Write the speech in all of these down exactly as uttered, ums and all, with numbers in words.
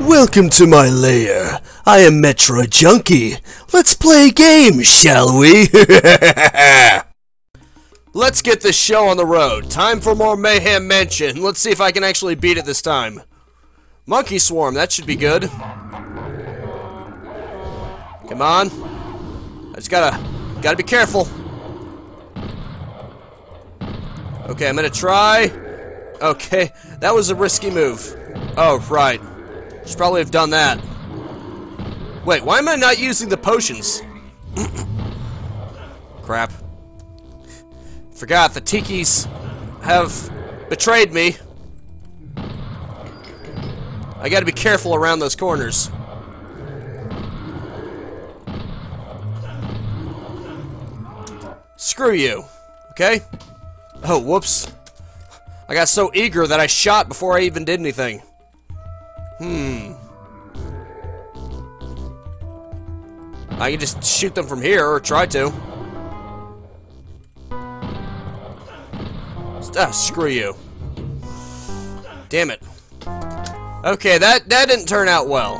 Welcome to my lair. I am Metro Junkie. Let's play a game, shall we? Let's get this show on the road. Time for more Mayhem Mansion. Let's see if I can actually beat it this time. Monkey Swarm, that should be good. Come on. I just gotta, gotta be careful. Okay, I'm gonna try. Okay, that was a risky move. Oh, right. Should probably have done that. Wait, why am I not using the potions? Crap. Forgot the Tikis have betrayed me. I gotta be careful around those corners. Screw you. Okay? Oh, whoops. I got so eager that I shot before I even did anything. Hmm. I can just shoot them from here, or try to. Ah, screw you. Damn it. Okay, that, that didn't turn out well.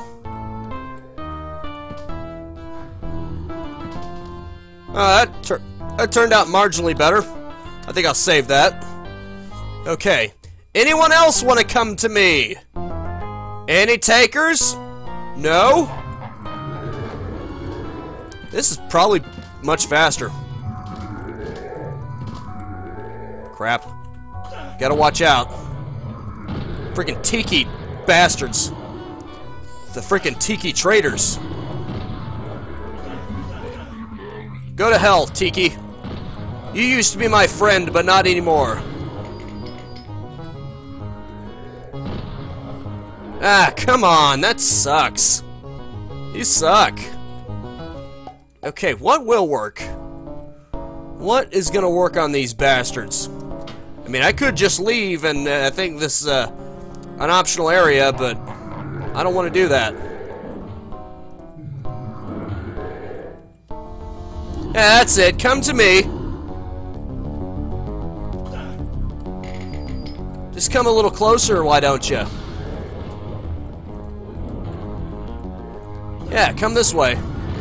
Uh, that, tur that turned out marginally better. I think I'll save that. Okay. Anyone else want to come to me? Any takers? No? This is probably much faster. Crap. Gotta watch out. Freaking Tiki bastards. The freaking Tiki traitors. Go to hell, Tiki. You used to be my friend, but not anymore. Ah, come on, that sucks. You suck. Okay, what will work? What is gonna work on these bastards? I mean, I could just leave, and uh, I think this is uh, an optional area, but I don't want to do that. Yeah, that's it. Come to me. Just come a little closer, why don't you? Yeah, come this way.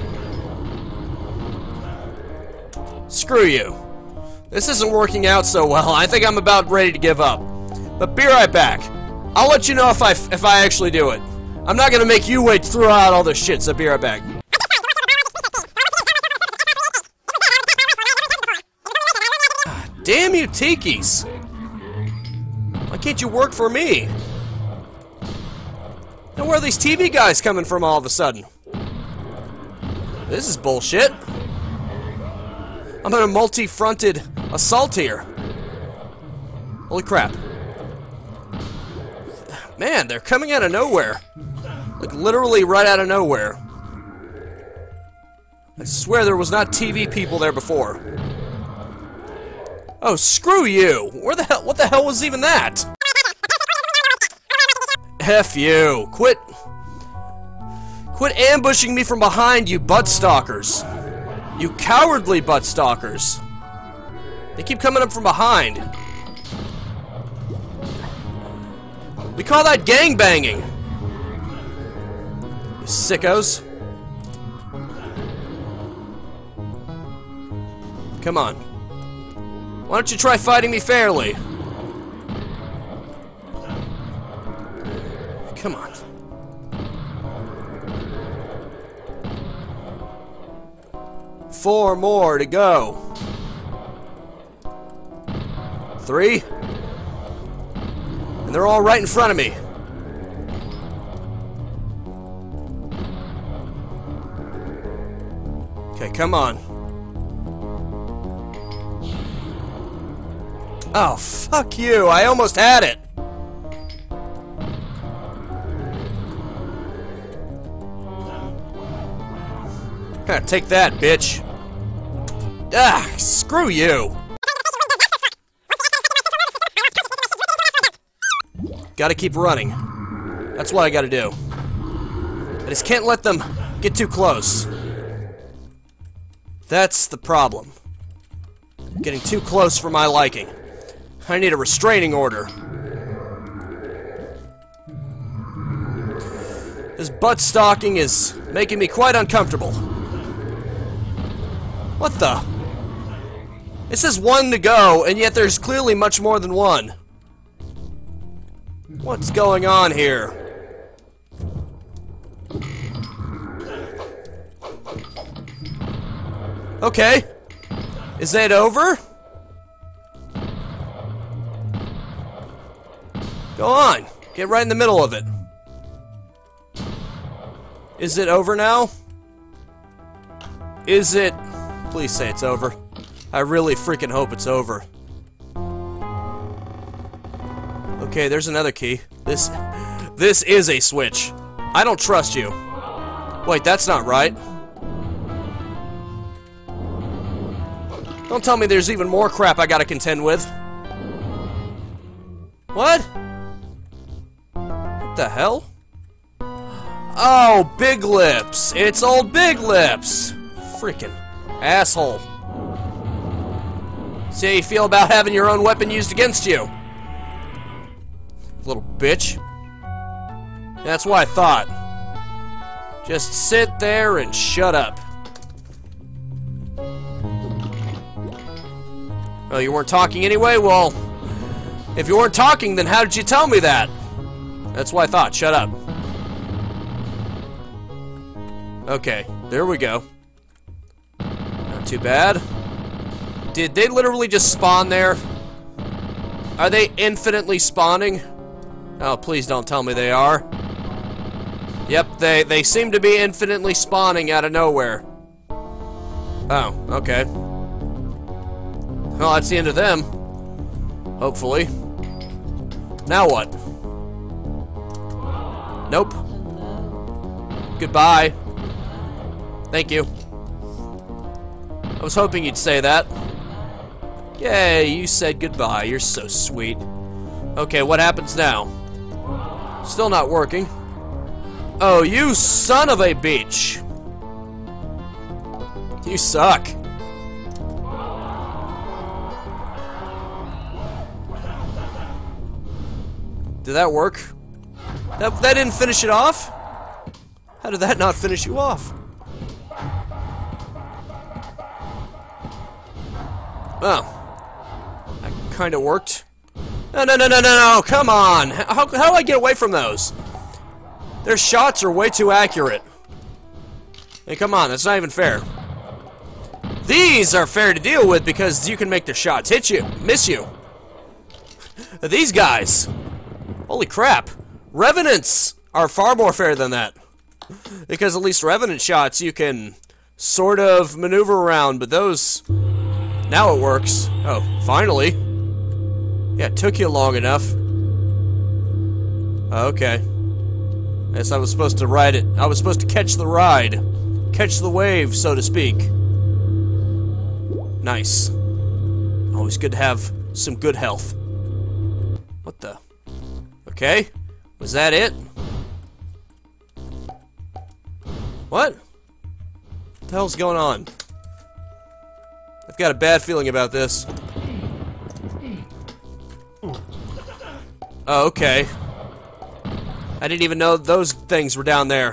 Screw you. This isn't working out so well. I think I'm about ready to give up. But be right back. I'll let you know if I if I actually do it. I'm not gonna make you wait throughout all this shit, so be right back. Damn you, Tikis! Why can't you work for me? And where are these T V guys coming from all of a sudden? This is bullshit. I'm on a multi-fronted assault here. Holy crap. Man, they're coming out of nowhere. Like, literally right out of nowhere. I swear there was not T V people there before. Oh, screw you! Where the hell, what the hell was even that? F you. Quit. Quit ambushing me from behind, you butt stalkers. You cowardly butt stalkers. They keep coming up from behind. We call that gangbanging. You sickos. Come on. Why don't you try fighting me fairly? Come on. Four more to go. Three. And they're all right in front of me. Okay, come on. Oh, fuck you. I almost had it. Take that, bitch. Ah, screw you. Gotta keep running. That's what I gotta do. I just can't let them get too close. That's the problem. Getting too close for my liking. I need a restraining order. This butt stalking is making me quite uncomfortable. What the? It says one to go, and yet there's clearly much more than one. What's going on here? Okay. Is it over? Go on. Get right in the middle of it. Is it over now? Is it... Please say it's over. I really freaking hope it's over. Okay, there's another key. This... This is a switch. I don't trust you. Wait, that's not right. Don't tell me there's even more crap I gotta contend with. What? What the hell? Oh, Big Lips! It's old Big Lips! Freaking asshole. See how you feel about having your own weapon used against you? Little bitch. That's what I thought. Just sit there and shut up. Oh, you weren't talking anyway? Well, if you weren't talking, then how did you tell me that? That's what I thought. Shut up. Okay, there we go. Not too bad. Did they literally just spawn there? Are they infinitely spawning? Oh, please don't tell me they are. Yep, they, they seem to be infinitely spawning out of nowhere. Oh, okay. Well, that's the end of them. Hopefully. Now what? Nope. Goodbye. Thank you. I was hoping you'd say that. Yay, you said goodbye. You're so sweet. Okay, what happens now? Still not working. Oh, you son of a bitch. You suck. Did that work? That, that didn't finish it off? How did that not finish you off? Oh. That kind of worked. No, no, no, no, no, no, come on! How, how do I get away from those? Their shots are way too accurate. Hey, come on, that's not even fair. These are fair to deal with because you can make their shots hit you, miss you. These guys... Holy crap. Revenants are far more fair than that. Because at least Revenant shots you can sort of maneuver around, but those... Now it works. Oh, finally. Yeah, it took you long enough. Okay. Guess I was supposed to ride it. I was supposed to catch the ride. Catch the wave, so to speak. Nice. Always good to have some good health. What the... Okay, was that it? What? What the hell's going on? I've got a bad feeling about this. Oh, okay. I didn't even know those things were down there.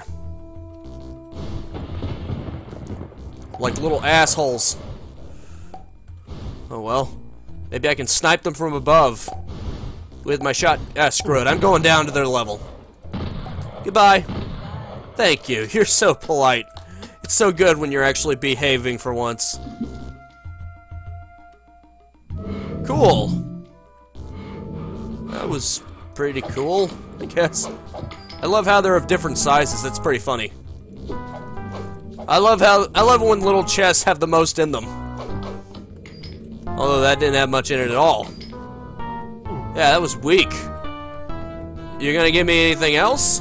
Like little assholes. Oh well. Maybe I can snipe them from above. With my shot. Ah, screw it. I'm going down to their level. Goodbye. Thank you. You're so polite. It's so good when you're actually behaving for once. Cool. That was pretty cool, I guess. I love how they're of different sizes. That's pretty funny. I love how I love when little chests have the most in them. Although that didn't have much in it at all. Yeah, that was weak. You're gonna give me anything else?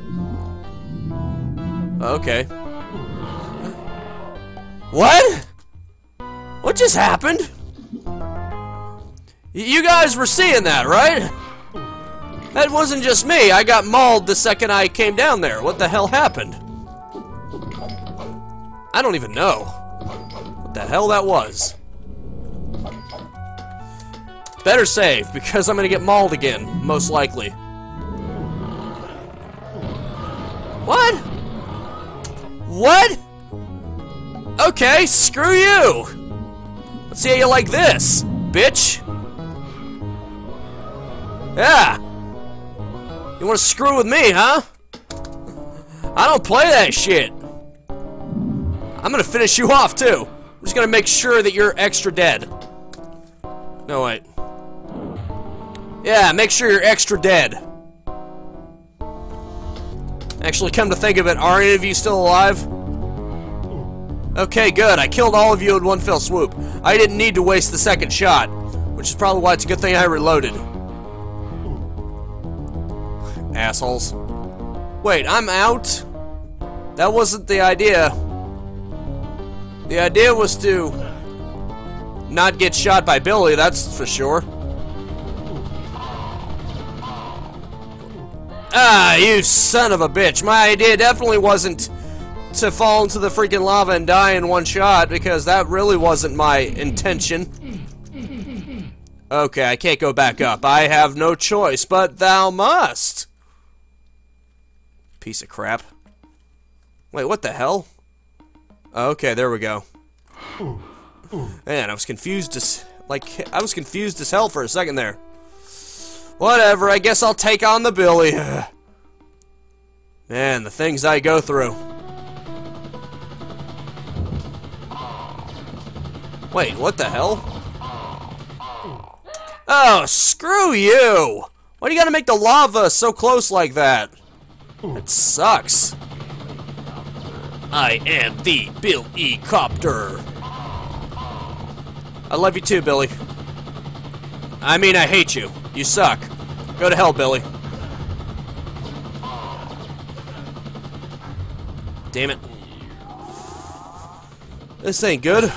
Okay. What? What just happened? You guys were seeing that, right? That wasn't just me. I got mauled the second I came down there. What the hell happened? I don't even know what the hell that was. Better save, because I'm gonna get mauled again, most likely. What? What? Okay, screw you! Let's see how you like this, bitch. Yeah. You wanna screw with me, huh? I don't play that shit. I'm gonna finish you off, too. I'm just gonna make sure that you're extra dead. No, wait. Yeah, make sure you're extra dead. Actually, come to think of it, are any of you still alive? Okay, good. I killed all of you in one fell swoop. I didn't need to waste the second shot, which is probably why it's a good thing I reloaded. Assholes. Wait, I'm out? That wasn't the idea. The idea was to not get shot by Billy, that's for sure. Ah, you son of a bitch. My idea definitely wasn't to fall into the freaking lava and die in one shot, because that really wasn't my intention. Okay, I can't go back up. I have no choice, but thou must. Piece of crap. Wait, what the hell? Okay, there we go. Man, I was confused as like I was confused as hell for a second there. Whatever, I guess I'll take on the Billy. Man, the things I go through. Wait, what the hell? Oh, screw you! Why do you gotta make the lava so close like that? It sucks. I am the Billy Copter. I love you too, Billy. I mean, I hate you. You suck. Go to hell, Billy. Damn it. This ain't good.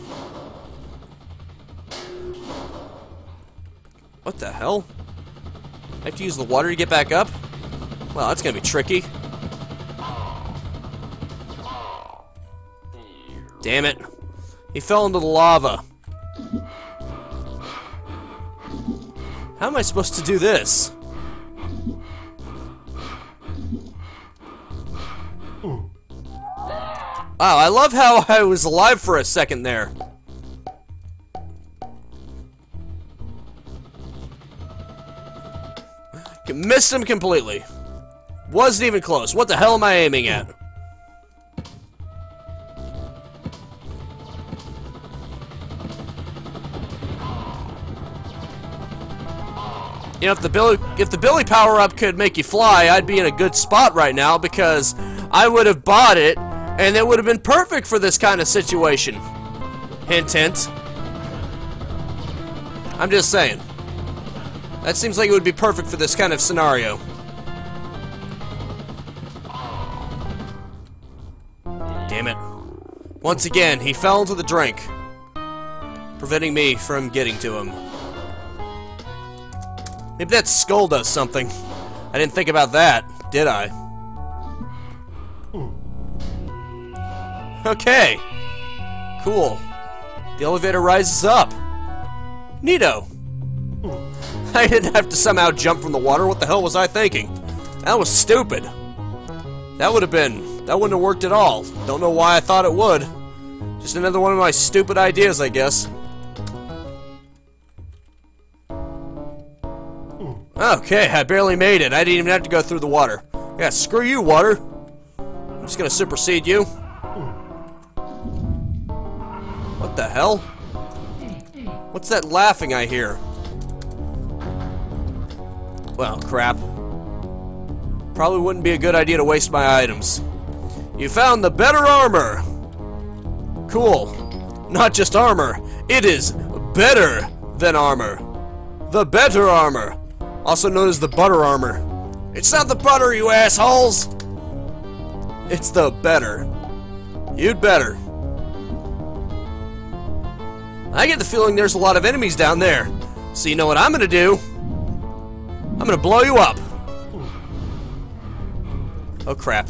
What the hell? I have to use the water to get back up? Well, that's gonna be tricky. Damn it. He fell into the lava. How am I supposed to do this? Wow, I love how I was alive for a second there. Missed him completely. Wasn't even close. What the hell am I aiming at? You know, if the Billy, if the Billy power-up could make you fly, I'd be in a good spot right now, because I would have bought it, and it would have been perfect for this kind of situation. Hint, hint. I'm just saying. That seems like it would be perfect for this kind of scenario. Damn it. Once again, he fell into the drink, preventing me from getting to him. Maybe that skull does something. I didn't think about that, did I? Okay. Cool. The elevator rises up. Neato. I didn't have to somehow jump from the water. What the hell was I thinking? That was stupid. That would have been... That wouldn't have worked at all. Don't know why I thought it would. Just another one of my stupid ideas, I guess. Okay, I barely made it. I didn't even have to go through the water. Yeah, screw you, water. I'm just gonna supersede you. What the hell? What's that laughing I hear? Well, crap. Probably wouldn't be a good idea to waste my items. You found the better armor! Cool. Not just armor. It is better than armor. The better armor. Also known as the butter armor. It's not the butter, you assholes! It's the better. You'd better. I get the feeling there's a lot of enemies down there. So you know what I'm gonna do? I'm gonna blow you up. Oh crap.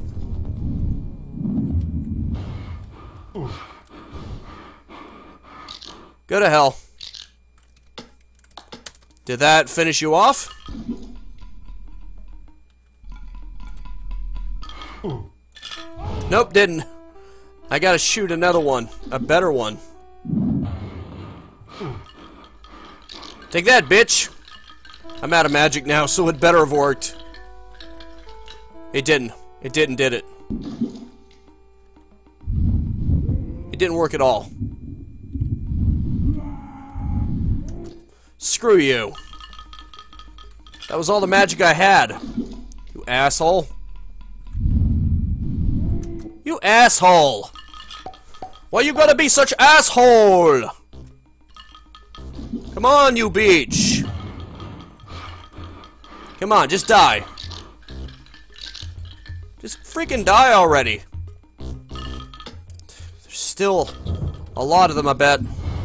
Go to hell. Did that finish you off? Nope, didn't. I gotta shoot another one. A better one. Take that, bitch! I'm out of magic now, so it better have worked. It didn't. It didn't, did it? It didn't work at all. Screw you. That was all the magic I had. You asshole. You asshole! Why you gotta be such asshole? Come on, you bitch! Come on, just die. Just freaking die already. There's still a lot of them, I bet.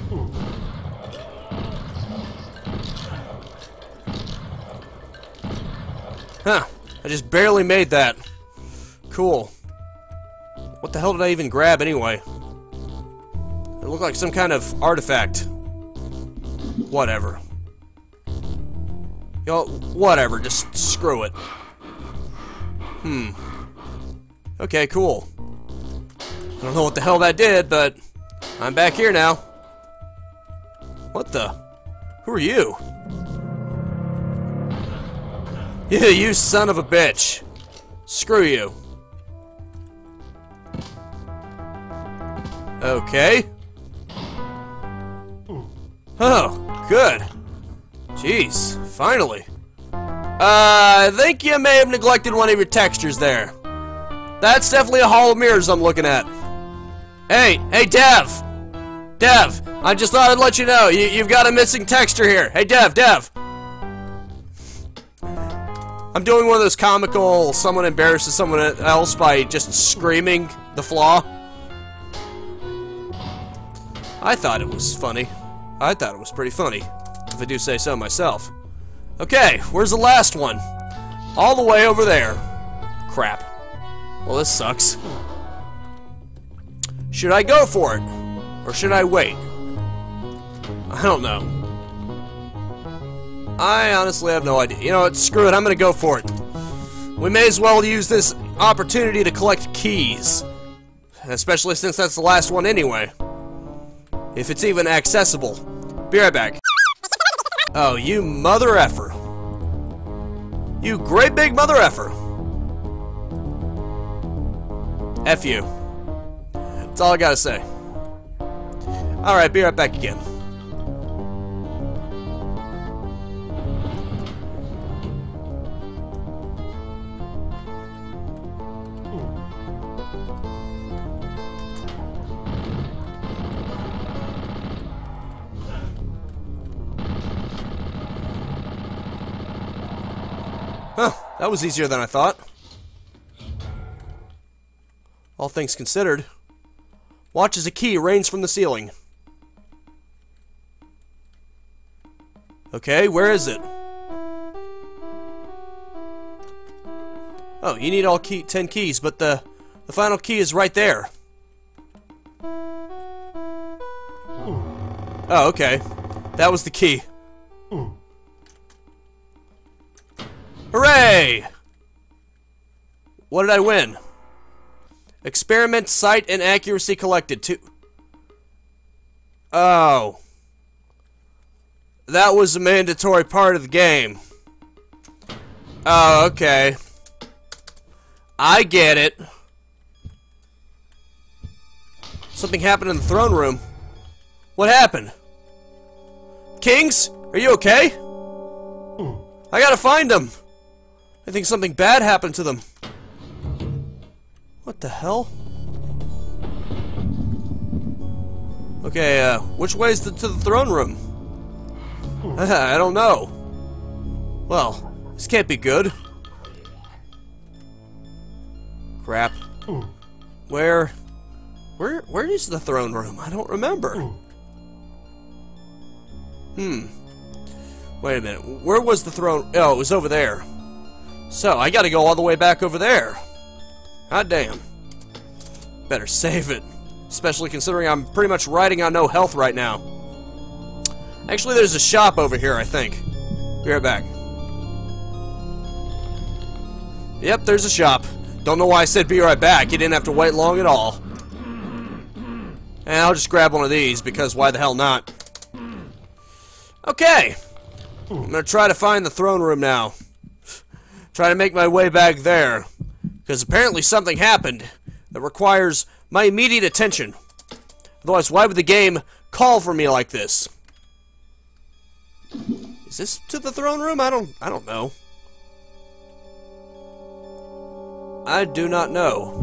Huh. I just barely made that. Cool. What the hell did I even grab anyway? It looked like some kind of artifact. Whatever. Yo, whatever. Just screw it. Hmm. Okay, cool. I don't know what the hell that did, but I'm back here now. What the? Who are you? Yeah, you son of a bitch. Screw you. Okay. Oh, good. Jeez, finally. Uh, I think you may have neglected one of your textures there. That's definitely a hall of mirrors I'm looking at. Hey, hey, Dev! Dev, I just thought I'd let you know, you, you've got a missing texture here. Hey, Dev, Dev! I'm doing one of those comical, someone embarrasses someone else by just screaming the flaw. I thought it was funny. I thought it was pretty funny, if I do say so myself. Okay, where's the last one? All the way over there. Crap. Well, this sucks. Should I go for it? Or should I wait? I don't know. I honestly have no idea. You know what? Screw it. I'm gonna go for it. We may as well use this opportunity to collect keys. Especially since that's the last one anyway. If it's even accessible. Be right back. Oh, you mother effer. You great big mother effer. F you. That's all I gotta say. Alright, be right back again. Huh, that was easier than I thought. All things considered. Watch as a key rains from the ceiling. Okay, where is it? Oh, you need all key ten keys, but the the final key is right there. Oh, okay. That was the key. Hooray! What did I win? Experiment, sight, and accuracy collected. Two. Oh. That was a mandatory part of the game. Oh, okay. I get it. Something happened in the throne room. What happened? Kings? Are you okay? I gotta find them. I think something bad happened to them. What the hell? Okay, uh, which way is the, to the throne room? I don't know. Well, this can't be good. Crap. Where... Where, where is the throne room? I don't remember. Hmm. Wait a minute. Where was the throne? Oh, it was over there. So, I gotta go all the way back over there. God damn. Better save it. Especially considering I'm pretty much riding on no health right now. Actually, there's a shop over here, I think. Be right back. Yep, there's a shop. Don't know why I said be right back. You didn't have to wait long at all. And I'll just grab one of these, because why the hell not? Okay. I'm gonna try to find the throne room now. Try to make my way back there. Because apparently something happened that requires my immediate attention. Otherwise, why would the game call for me like this? Is this to the throne room? I don't I don't know. I do not know.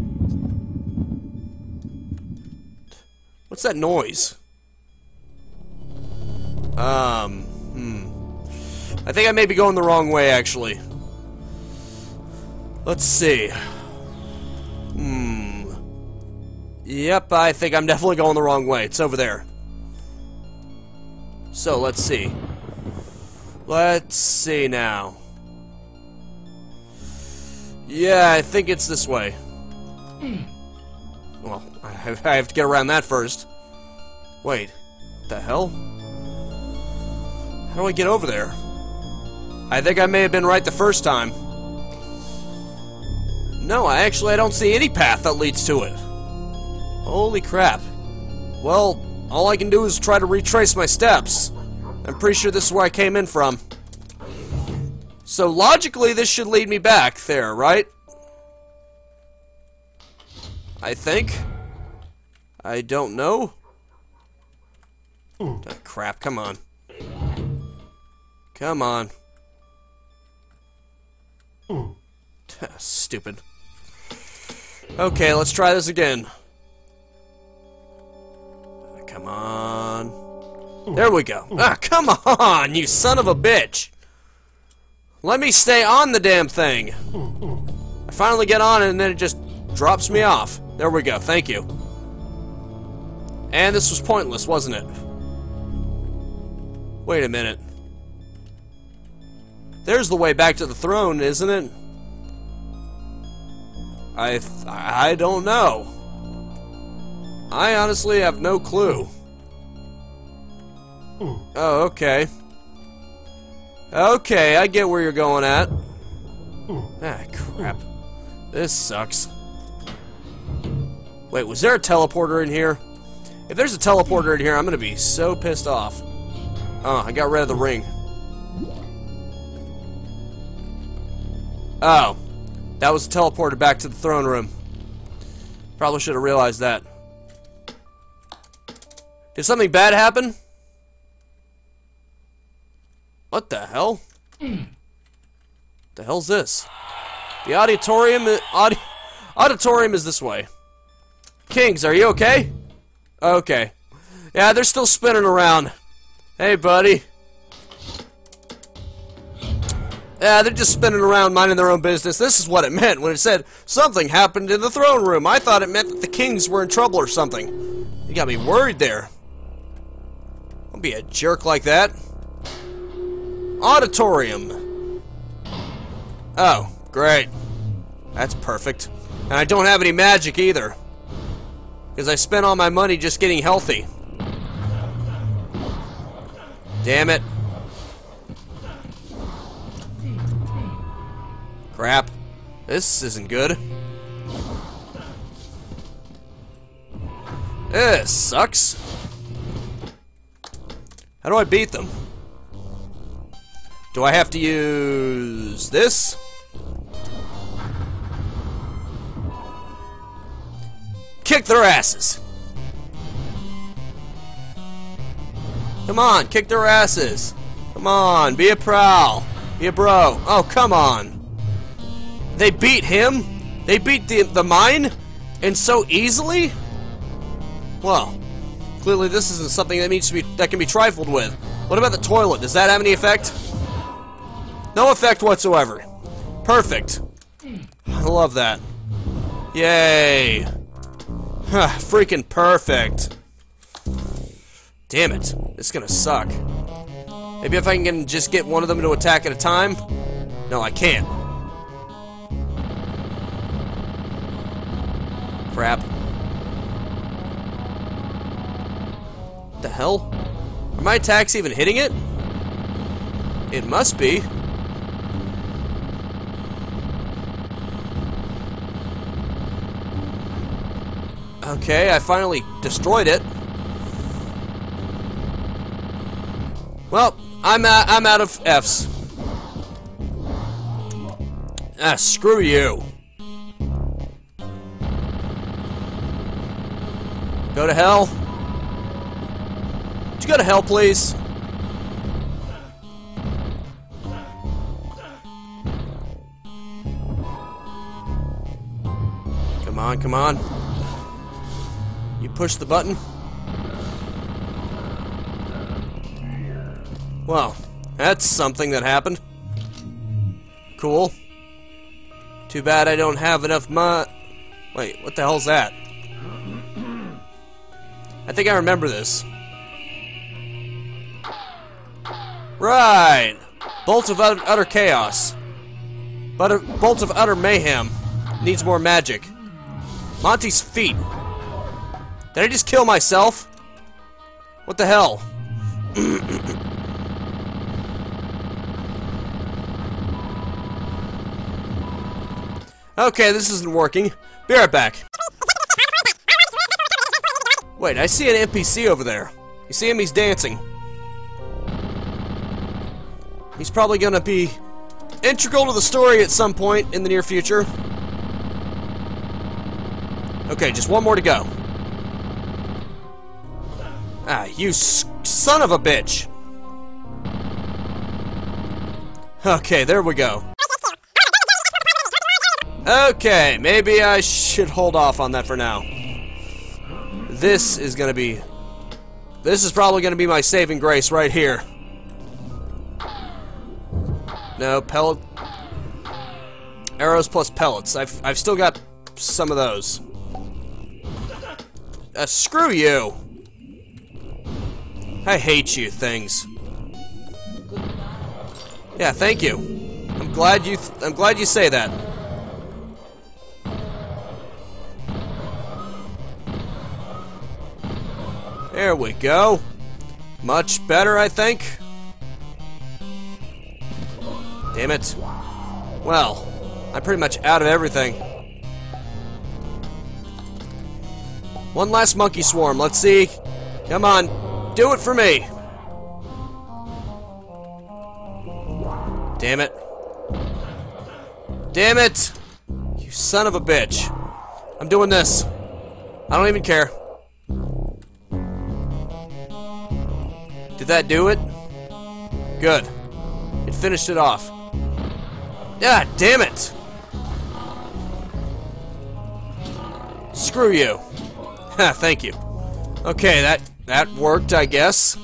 What's that noise? Um, hmm. I think I may be going the wrong way, actually. Let's see. Hmm. Yep, I think I'm definitely going the wrong way. It's over there. So, let's see. Let's see now. Yeah, I think it's this way. Well, I have, I have to get around that first. Wait. What the hell? How do I get over there? I think I may have been right the first time. No, I actually I don't see any path that leads to it. Holy crap. Well, all I can do is try to retrace my steps. I'm pretty sure this is where I came in from. So logically, this should lead me back there, right? I think. I don't know. Oh, crap, come on. Come on. Stupid. Okay, let's try this again. Come on. There we go. Ah, come on, you son of a bitch. Let me stay on the damn thing. I finally get on and then it just drops me off. There we go, thank you. And this was pointless, wasn't it? Wait a minute. There's the way back to the throne, isn't it? I th I don't know. I honestly have no clue. Oh, okay. Okay, I get where you're going at. Ah, crap. This sucks. Wait, was there a teleporter in here? If there's a teleporter in here, I'm gonna be so pissed off. Oh, I got rid of the ring. Oh. That was teleported back to the throne room. Probably should have realized that. Did something bad happen? What the hell? The hell's this? The auditorium, audi auditorium is this way. Kings, are you okay? Okay. Yeah, they're still spinning around. Hey, buddy. Yeah, they're just spinning around minding their own business. This is what it meant when it said something happened in the throne room. I thought it meant that the kings were in trouble or something. You got me worried there. Don't be a jerk like that. Auditorium. Oh, great. That's perfect. And I don't have any magic either. Because I spent all my money just getting healthy. Damn it. Crap. This isn't good. This sucks. How do I beat them? Do I have to use this? Kick their asses. Come on, kick their asses. Come on, be a prowl. Be a bro. Oh, come on. They beat him? They beat the, the mine? And so easily? Well, clearly this isn't something that needs to be that can be trifled with. What about the toilet? Does that have any effect? No effect whatsoever. Perfect. I love that. Yay. Freaking perfect. Damn it. It's gonna suck. Maybe if I can just get one of them to attack at a time? No, I can't. Crap. What the hell? Are my attacks even hitting it? It must be. Okay, I finally destroyed it. Well, I'm uh, I'm out of F's. Ah, screw you. Go to hell. Would you go to hell, please? Come on, come on. You push the button. Well, that's something that happened. Cool. Too bad I don't have enough mo- Wait, what the hell's that? I think I remember this. Right! Bolt of utter, utter chaos. Butter, bolt of utter mayhem. Needs more magic. Monty's feet. Did I just kill myself? What the hell? Okay, this isn't working. Be right back. Wait, I see an N P C over there. You see him? He's dancing. He's probably gonna be integral to the story at some point in the near future. Okay, just one more to go. Ah, you s son of a bitch! Okay, there we go. Okay, maybe I should hold off on that for now. This is gonna be... This is probably gonna be my saving grace right here. No, pellet... Arrows plus pellets. I've, I've still got some of those. Uh, screw you! I hate you things. Yeah, thank you. I'm glad you... Th I'm glad you say that. There we go. Much better, I think. Damn it. Well, I'm pretty much out of everything. One last monkey swarm. Let's see. Come on. Do it for me. Damn it. Damn it. You son of a bitch. I'm doing this. I don't even care. Did that do it? Good. It finished it off. Ah, damn it! Screw you. Ha, thank you. Okay, that that worked, I guess.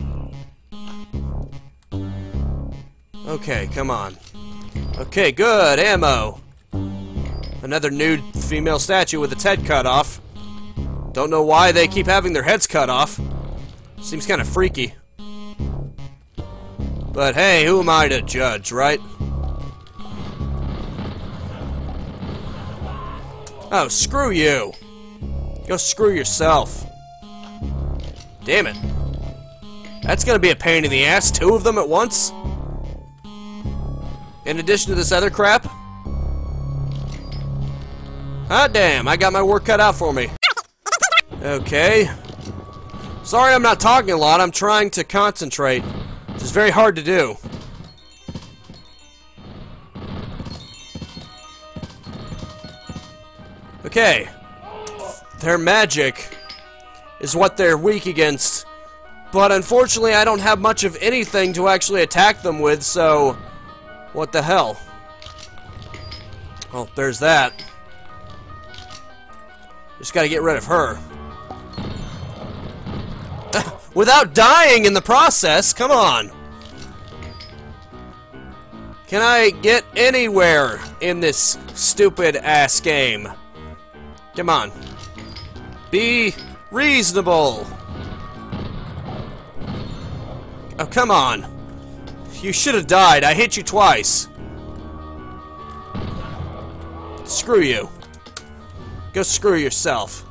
Okay, come on. Okay, good, ammo. Another nude female statue with its head cut off. Don't know why they keep having their heads cut off. Seems kind of freaky. But hey, who am I to judge, right? Oh, screw you. Go screw yourself. Damn it. That's gonna be a pain in the ass, two of them at once? In addition to this other crap? Hot damn, I got my work cut out for me. Okay. Sorry I'm not talking a lot, I'm trying to concentrate. Which is very hard to do. Okay. Their magic is what they're weak against. But unfortunately I don't have much of anything to actually attack them with, so... What the hell? Well, there's that. Just gotta get rid of her. Without dying in the process, come on. Can I get anywhere in this stupid ass game? Come on. Be reasonable. Oh, come on. You should have died. I hit you twice. Screw you. Go screw yourself.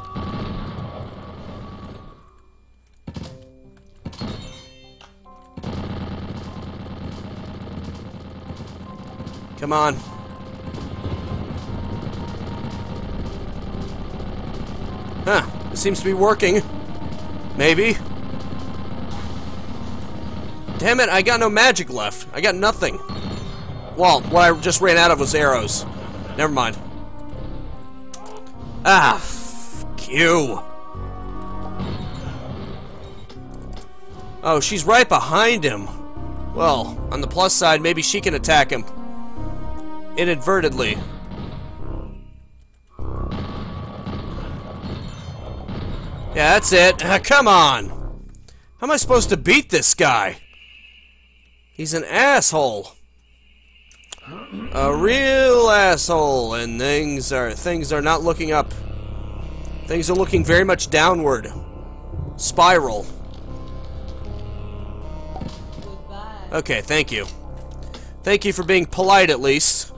Come on. Huh. It seems to be working. Maybe. Damn it, I got no magic left. I got nothing. Well, what I just ran out of was arrows. Never mind. Ah, f you. Oh, she's right behind him. Well, on the plus side, maybe she can attack him. Inadvertently. Yeah, that's it. Uh, come on. How am I supposed to beat this guy? He's an asshole. A real asshole, and things are things are not looking up. Things are looking very much downward. Spiral. Okay, thank you. Thank you for being polite at least.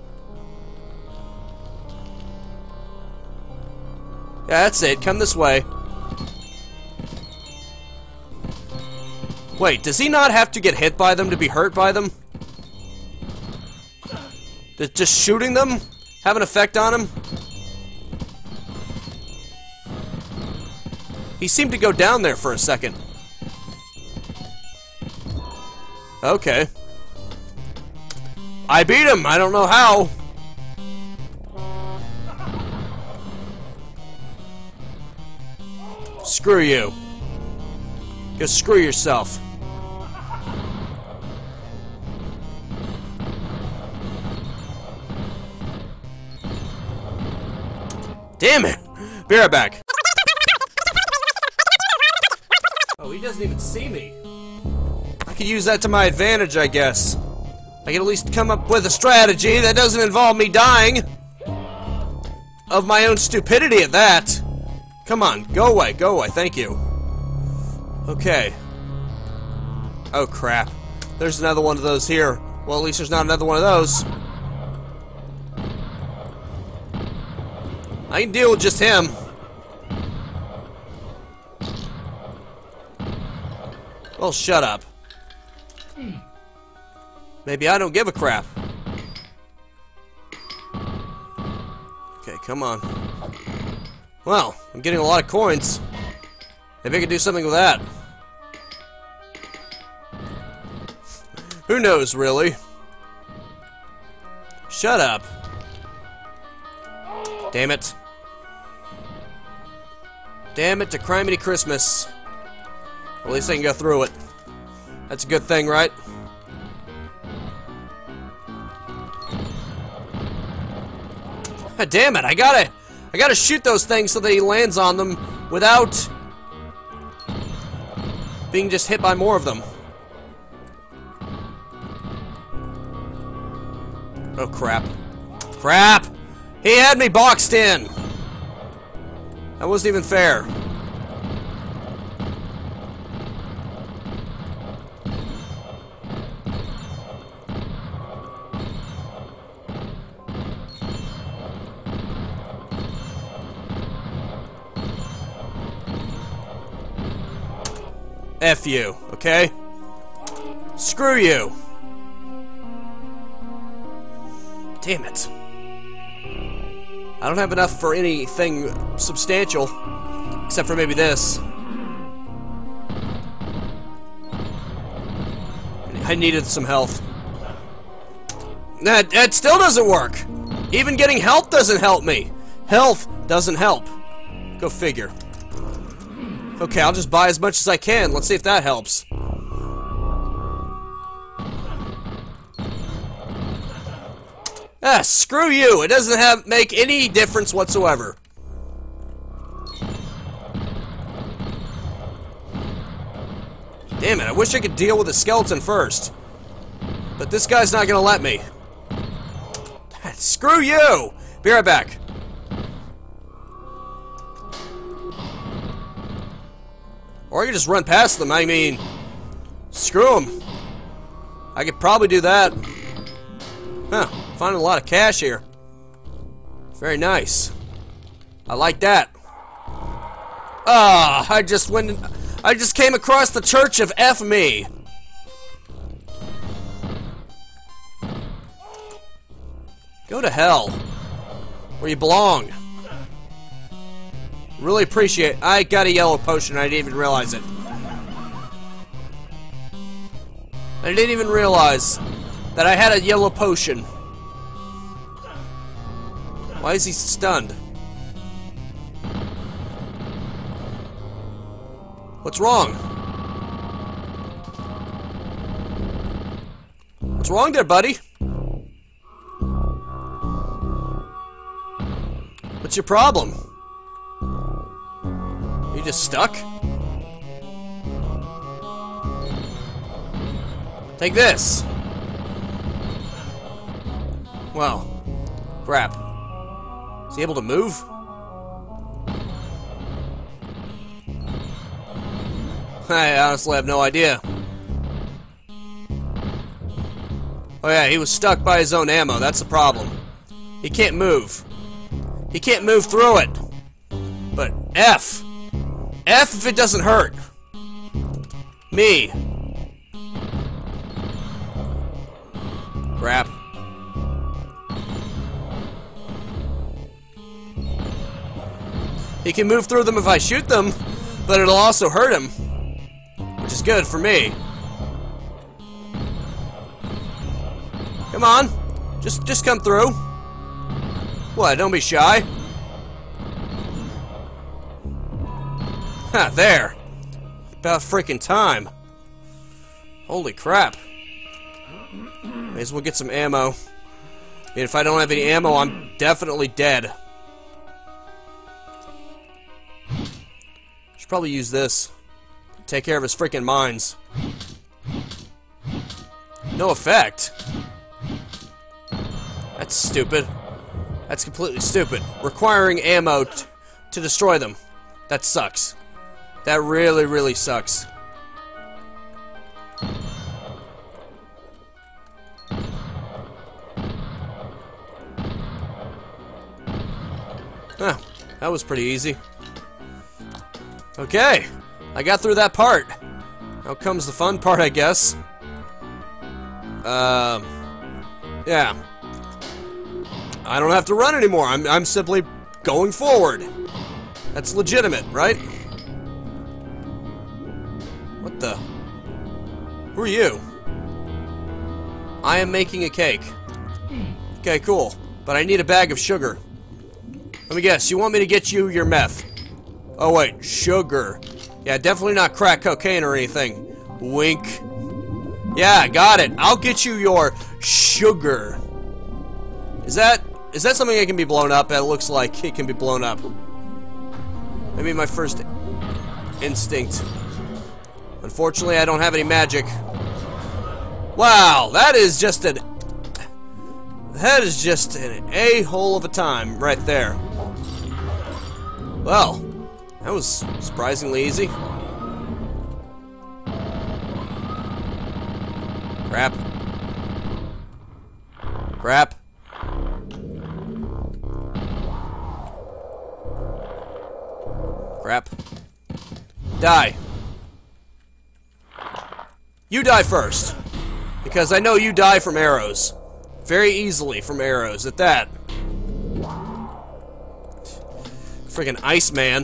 Yeah, that's it. Come this way. Wait, does he not have to get hit by them to be hurt by them? Does just shooting them have an effect on him? He seemed to go down there for a second. Okay. I beat him. I don't know how. Screw you. Just screw yourself. Damn it! Be right back. Oh, he doesn't even see me. I could use that to my advantage, I guess. I can at least come up with a strategy that doesn't involve me dying. Of my own stupidity at that. Come on, go away, go away, thank you. Okay. Oh crap. There's another one of those here. Well, at least there's not another one of those. I can deal with just him. Well, shut up. Maybe I don't give a crap. Okay, come on. Well, I'm getting a lot of coins. Maybe I could do something with that. Who knows, really? Shut up. Damn it. Damn it to criminy Christmas. At least I can go through it. That's a good thing, right? Damn it, I gotta I gotta shoot those things so that he lands on them without being just hit by more of them. Oh crap. Crap! He had me boxed in! That wasn't even fair. F you, okay? Screw you! Damn it. I don't have enough for anything substantial, except for maybe this. I needed some health. That, that still doesn't work! Even getting health doesn't help me! Health doesn't help. Go figure. Okay, I'll just buy as much as I can. Let's see if that helps. Ah, screw you! It doesn't have make any difference whatsoever. Damn it, I wish I could deal with the skeleton first. But this guy's not gonna let me. Screw you! Be right back. Or I could just run past them, I mean... Screw them. I could probably do that. Huh, finding a lot of cash here. Very nice. I like that. Ah, I just went... I just came across the Church of F me. Go to hell. Where you belong. Really appreciate it. I got a yellow potion. I didn't even realize it. I didn't even realize that I had a yellow potion. Why is he stunned? What's wrong? What's wrong there, buddy? What's your problem? You just stuck? Take this. Well, crap. Is he able to move? I honestly have no idea. Oh yeah, he was stuck by his own ammo. That's the problem. He can't move. He can't move through it. But F. F if it doesn't hurt. Me. Crap. He can move through them if I shoot them, but it'll also hurt him. Which is good for me. Come on. Just just come through. What, don't be shy. Ha, there. About freaking time. Holy crap. May as well get some ammo. And if I don't have any ammo, I'm definitely dead. Should probably use this. Take care of his freaking mines. No effect. That's stupid. That's completely stupid. Requiring ammo t to destroy them. That sucks. That really, really sucks. Huh. That was pretty easy. Okay. I got through that part. Now comes the fun part, I guess. Um. Yeah. I don't have to run anymore. I'm, I'm simply going forward. That's legitimate, right? What the? Who are you? I am making a cake. Okay, cool. But I need a bag of sugar. Let me guess, you want me to get you your meth? Oh wait, sugar. Yeah, definitely not crack cocaine or anything. Wink. Yeah, got it. I'll get you your sugar. Is that is that something that can be blown up? It looks like it can be blown up. Maybe my first instinct. Unfortunately, I don't have any magic. Wow, that is just an that is just an a-hole of a time right there. Well, that was surprisingly easy. Crap. Crap. Crap. Die. You die first. Because I know you die from arrows. Very easily from arrows, at that. Friggin' Iceman.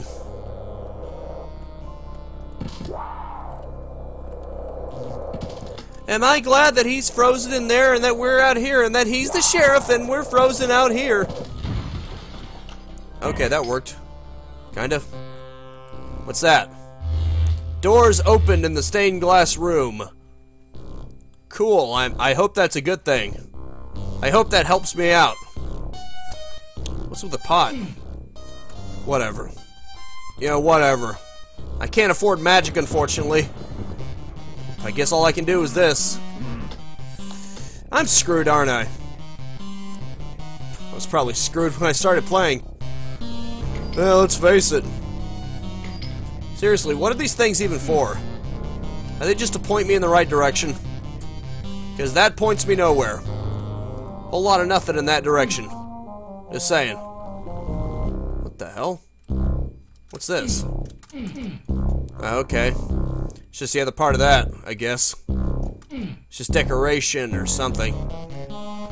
Am I glad that he's frozen in there and that we're out here and that he's the sheriff and we're frozen out here? Okay, that worked. Kind of. What's that? Doors opened in the stained glass room. Cool. I'm, I hope that's a good thing. I hope that helps me out. What's with the pot? Whatever. You know, whatever. I can't afford magic, unfortunately. I guess all I can do is this. I'm screwed, aren't I? I was probably screwed when I started playing. Well, let's face it. Seriously, what are these things even for? Are they just to point me in the right direction? Because that points me nowhere. Whole lot of nothing in that direction. Just saying. What the hell? What's this? Okay. It's just the other part of that, I guess. It's just decoration or something.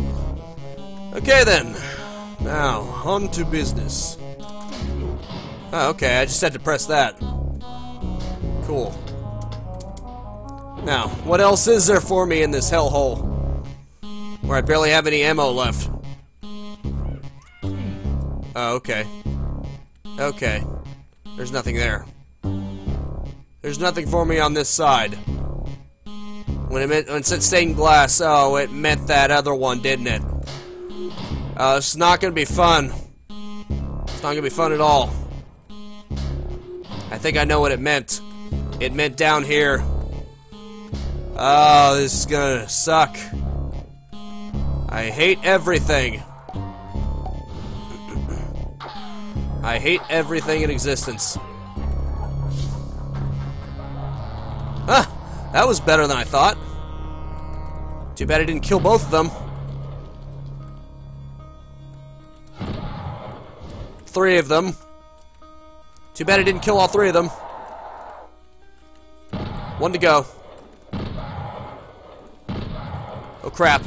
Okay then. Now, on to business. Oh, okay, I just had to press that. Cool. Now, what else is there for me in this hellhole? Where I barely have any ammo left. Oh, okay. Okay. There's nothing there. There's nothing for me on this side. When it, meant, when it said stained glass, oh, it meant that other one, didn't it? Uh, it's not gonna be fun. It's not gonna be fun at all. I think I know what it meant. It meant down here. Oh, this is gonna suck. I hate everything. I hate everything in existence. Huh, that was better than I thought. Too bad I didn't kill both of them. Three of them. Too bad I didn't kill all three of them. One to go. Oh crap.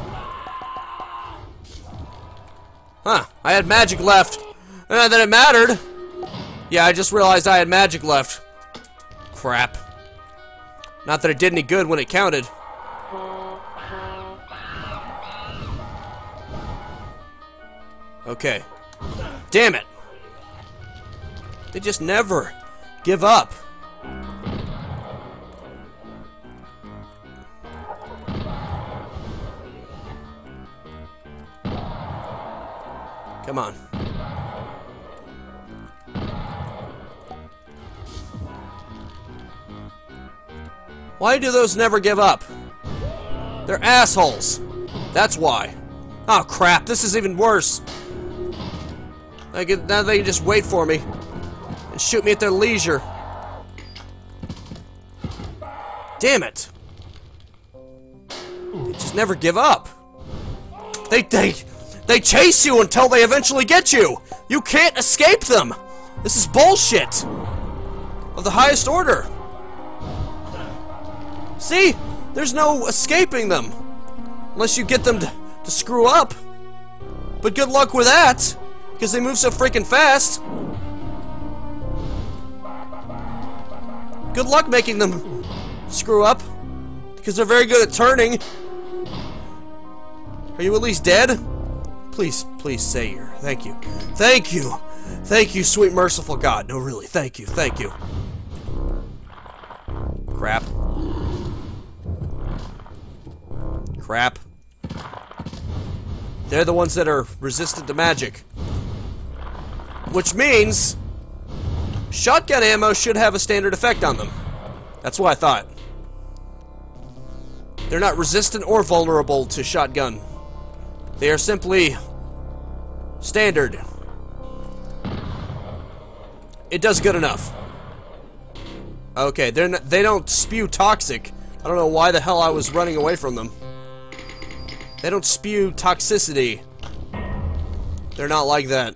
Huh, I had magic left. Uh, then it mattered. Yeah, I just realized I had magic left. Crap. Not that it did any good when it counted. Okay. Damn it. They just never give up. Come on. Why do those never give up? They're assholes. That's why. Oh crap, this is even worse. I can, now they can just wait for me and shoot me at their leisure. Damn it. They just never give up. They, they, they chase you until they eventually get you. You can't escape them. This is bullshit of the highest order. See? There's no escaping them. Unless you get them to, to screw up. But good luck with that. Because they move so freaking fast. Good luck making them screw up. Because they're very good at turning. Are you at least dead? Please, please say you're. Thank you. Thank you. Thank you, sweet merciful God. No, really. Thank you. Thank you. Crap. Crap. They're the ones that are resistant to magic. Which means shotgun ammo should have a standard effect on them. That's what I thought. They're not resistant or vulnerable to shotgun. They are simply standard. It does good enough. Okay, they're not, they don't spew toxic. I don't know why the hell I was running away from them. They don't spew toxicity. They're not like that.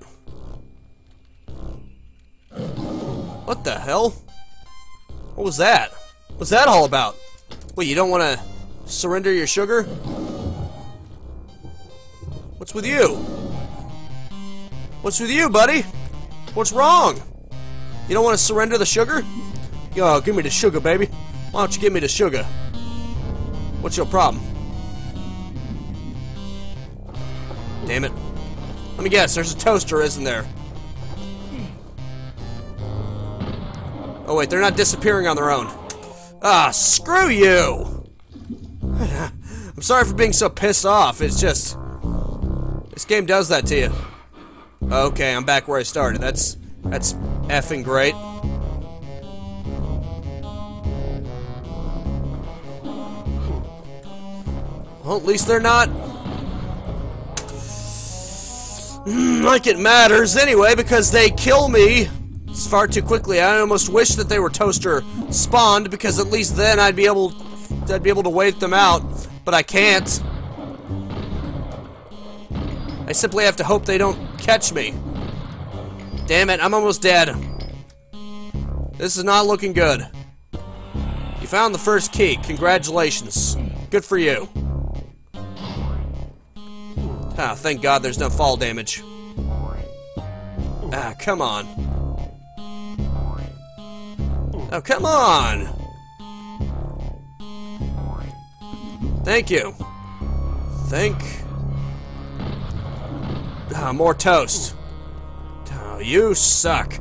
What the hell? What was that? What's that all about? Wait, you don't want to surrender your sugar? What's with you? What's with you, buddy? What's wrong? You don't want to surrender the sugar? Yo, give me the sugar, baby. Why don't you give me the sugar? What's your problem? Damn it. Let me guess, there's a toaster, isn't there? Oh wait, they're not disappearing on their own. Ah, screw you! I'm sorry for being so pissed off, it's just... this game does that to you. Okay, I'm back where I started. That's... that's effing great. Well, at least they're not... like it matters anyway, because they kill me far too quickly. I almost wish that they were toaster spawned, because at least then I'd be able I'd be able to wait them out, but I can't. I simply have to hope they don't catch me. Damn it, I'm almost dead. This is not looking good. You found the first key. Congratulations. Good for you. Ah, thank God there's no fall damage. Ah, come on. Oh, come on! Thank you. Thank... Ah, more toast. Oh, you suck.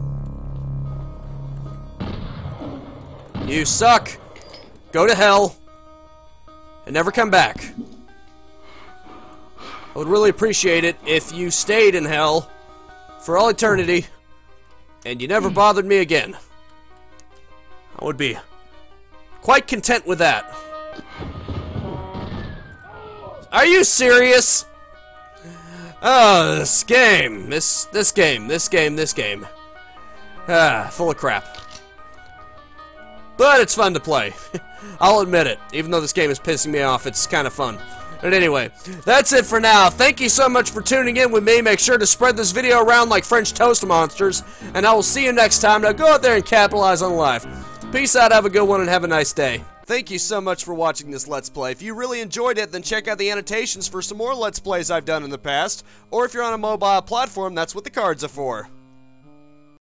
You suck. Go to hell. And never come back. I would really appreciate it if you stayed in hell for all eternity and you never bothered me again. I would be quite content with that. Are you serious? Oh, this game. This this game. This game. This game. Ah, full of crap. But it's fun to play. I'll admit it. Even though this game is pissing me off, it's kind of fun. But anyway, that's it for now. Thank you so much for tuning in with me. Make sure to spread this video around like French toast monsters. And I will see you next time. Now go out there and capitalize on life. Peace out, have a good one, and have a nice day. Thank you so much for watching this Let's Play. If you really enjoyed it, then check out the annotations for some more Let's Plays I've done in the past. Or if you're on a mobile platform, that's what the cards are for.